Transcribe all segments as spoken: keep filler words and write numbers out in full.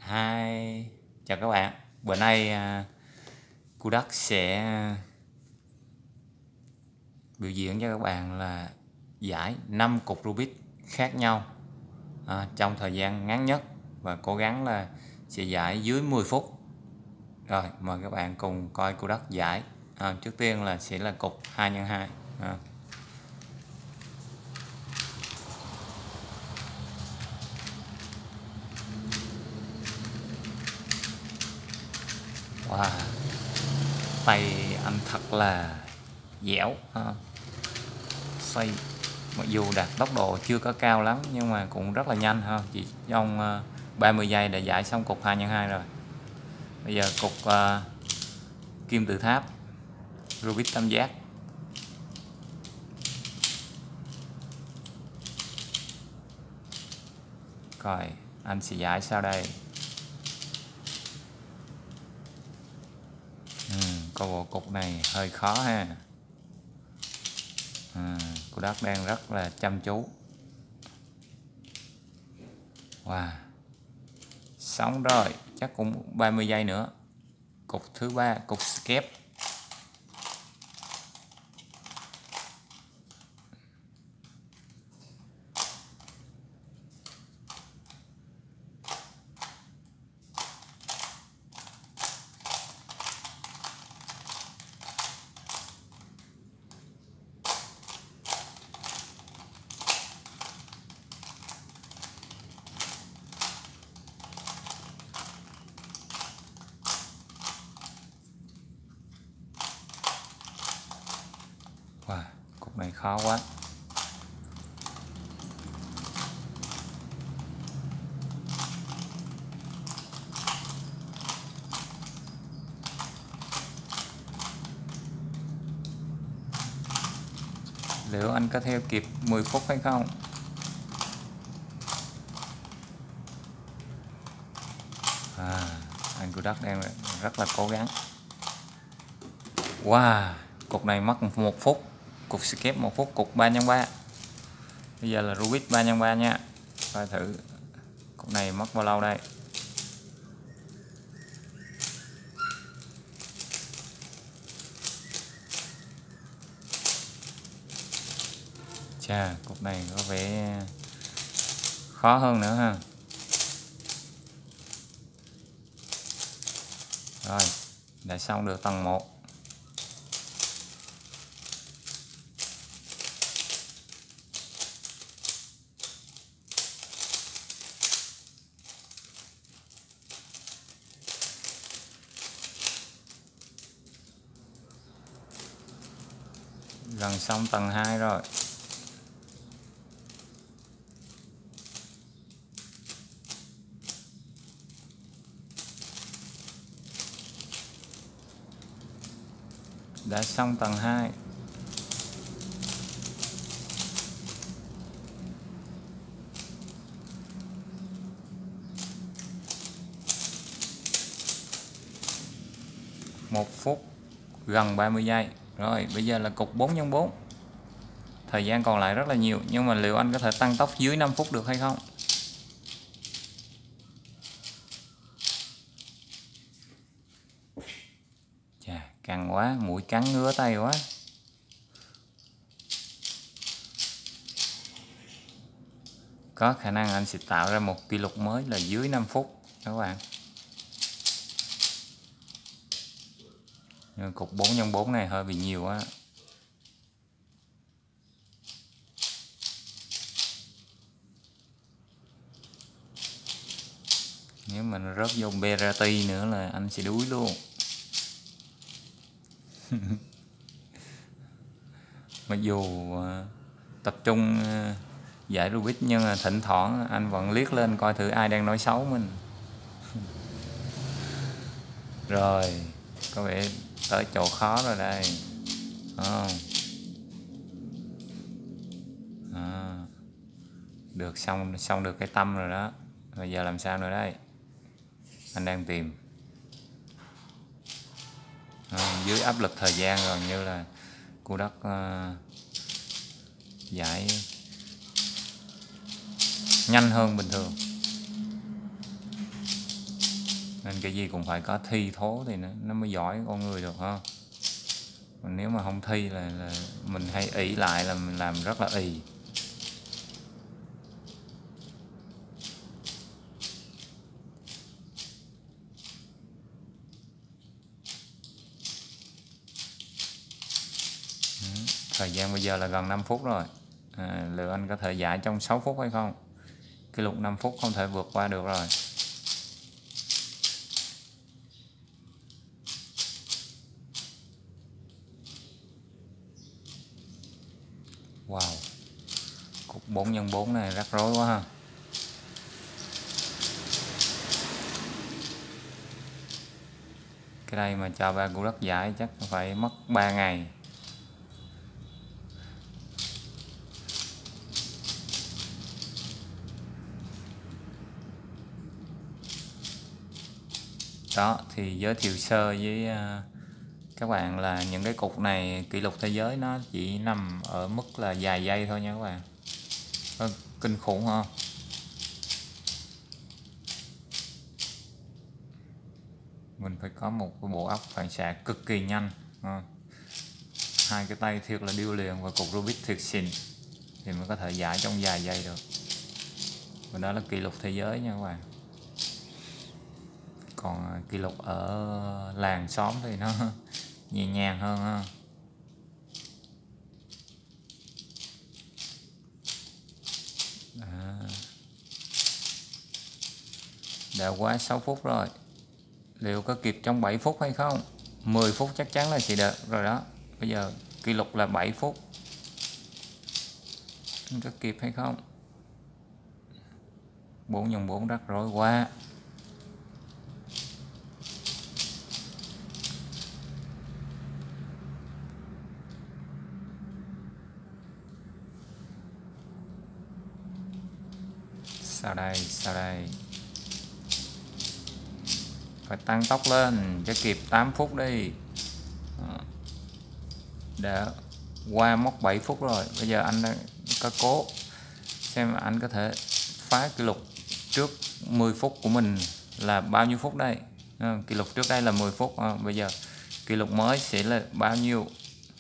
Hi, chào các bạn. Bữa nay à, Cô Đắc sẽ biểu diễn cho các bạn là giải năm cục Rubik khác nhau à, trong thời gian ngắn nhất và cố gắng là sẽ giải dưới mười phút. Rồi, mời các bạn cùng coi Cô Đắc giải. À, trước tiên là sẽ là cục hai nhân hai. À. Wow, tay anh thật là dẻo, à. Xoay mặc dù đạt tốc độ chưa có cao lắm nhưng mà cũng rất là nhanh ha, chỉ trong ba mươi giây đã giải xong cục hai nhân hai rồi. Bây giờ cục uh, kim tự tháp Rubik tam giác. Coi anh sẽ giải sau đây. Ừ, có bộ cục này hơi khó ha. À, cô Đắc đang rất là chăm chú. Wow, xong rồi, chắc cũng ba mươi giây nữa. Cục thứ ba, cục skip. Wow, cục này khó quá. Liệu anh có theo kịp mười phút hay không? À, anh Cô Đắc đang rất là cố gắng. Wow, cục này mất một phút. Cục skip một phút, cục ba nhân ba. Bây giờ là Rubik ba nhân ba nha. Coi thử cục này mất bao lâu đây. Chà, cục này có vẻ khó hơn nữa ha. Rồi, đã xong được tầng một. Gần xong tầng hai rồi. Đã xong tầng hai. Một phút, gần ba mươi giây. Rồi, bây giờ là cục bốn nhân bốn. Thời gian còn lại rất là nhiều, nhưng mà liệu anh có thể tăng tốc dưới năm phút được hay không? Chà, căng quá, mũi cắn ngứa tay quá. Có khả năng anh sẽ tạo ra một kỷ lục mới là dưới năm phút các bạn. Nhưng cục bốn nhân bốn này hơi bị nhiều quá. Nếu mà nó rớt vô Berati nữa là anh sẽ đuối luôn. Mặc dù tập trung giải Rubik nhưng mà thỉnh thoảng anh vẫn liếc lên coi thử ai đang nói xấu mình. Rồi, có vẻ tới chỗ khó rồi đây. À. À. Được, xong xong được cái tâm rồi đó. Bây giờ làm sao nữa đây? Anh đang tìm. À, dưới áp lực thời gian gần như là Cô Đắc uh, giải nhanh hơn bình thường. Nên cái gì cũng phải có thi thố thì nó, nó mới giỏi con người được ha. Còn nếu mà không thi là, là mình hay ỷ lại là mình làm rất là ì. Thời gian bây giờ là gần năm phút rồi. À, liệu anh có thể giải trong sáu phút hay không? Kỷ lục năm phút không thể vượt qua được rồi. Wow, cục bốn nhân bốn này rắc rối quá ha. Cái đây mà cho ba củ đất giải chắc phải mất ba ngày. Đó thì giới thiệu sơ với uh, các bạn là những cái cục này kỷ lục thế giới nó chỉ nằm ở mức là vài giây thôi nha các bạn. Nó kinh khủng ha. Mình phải có một cái bộ óc phản xạ cực kỳ nhanh ha. Hai cái tay thiệt là điêu luyện và cục Rubik thiệt xịn thì mới có thể giải trong vài giây được. Và đó là kỷ lục thế giới nha các bạn. Còn kỷ lục ở làng xóm thì nó nhẹ nhàng hơn ha. À, đã quá sáu phút rồi. Liệu có kịp trong bảy phút hay không? mười phút chắc chắn là sẽ được rồi đó. Bây giờ kỷ lục là bảy phút. Có kịp hay không? bốn nhân bốn rắc rối quá. Sao đây, sao đây? Phải tăng tốc lên cho kịp tám phút đi. Đã qua mốc bảy phút rồi. Bây giờ anh có cố xem anh có thể phá kỷ lục trước mười phút của mình là bao nhiêu phút đây. À, kỷ lục trước đây là mười phút. À, bây giờ kỷ lục mới sẽ là bao nhiêu?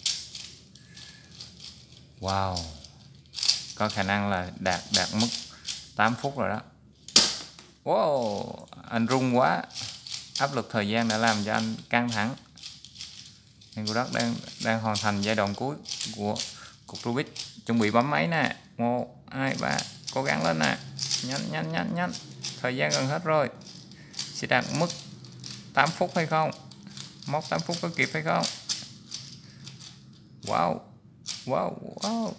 Wow, có khả năng là đạt đạt mức tám phút rồi đó. Wow, anh run quá. Áp lực thời gian đã làm cho anh căng thẳng. Anh của đất đang đang hoàn thành giai đoạn cuối của cục Rubik. Chuẩn bị bấm máy nè. Một, hai, ba, cố gắng lên nè. Nhanh nhanh nhanh nhanh. Thời gian gần hết rồi. Sẽ đạt mức tám phút hay không? Mốc tám phút có kịp hay không? Wow, wow, wow.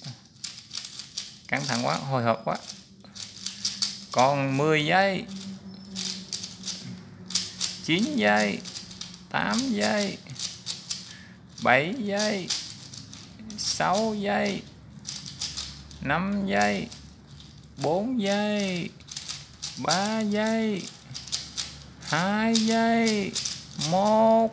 Căng thẳng quá, hồi hộp quá. Còn mười giây, chín giây, tám giây, bảy giây, sáu giây, năm giây, bốn giây, ba giây, hai giây, một.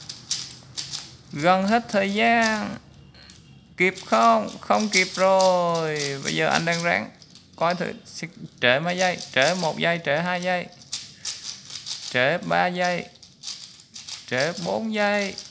Gần hết thời gian. Kịp không? Không kịp rồi. Bây giờ anh đang ráng coi thử trễ mấy giây. Trễ một giây, trễ hai giây, trễ ba giây, trễ bốn giây,